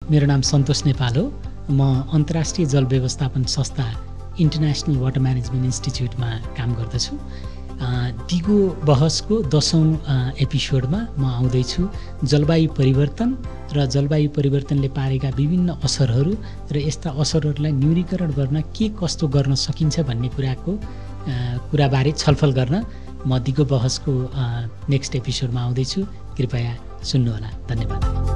मेरो नाम सन्तोष नेपाल हो। म अन्तर्राष्ट्रिय जल व्यवस्थापन संस्था इन्टरनेसनल वाटर म्यानेजमेन्ट इन्स्टिट्युटमा काम गर्दछु। दिगो बहसको 10औं एपिसोडमा म आउँदैछु जलवायु परिवर्तन र जलवायु परिवर्तनले पारेका विभिन्न असरहरू र यस्ता असरहरूलाई न्यूनीकरण गर्न के कस्तो गर्न सकिन्छ भन्ने कुराबारे छलफल गर्न म दिगो बहसको नेक्स्ट एपिसोडमा आउँदैछु। कृपया सुन्नुहोला। धन्यवाद।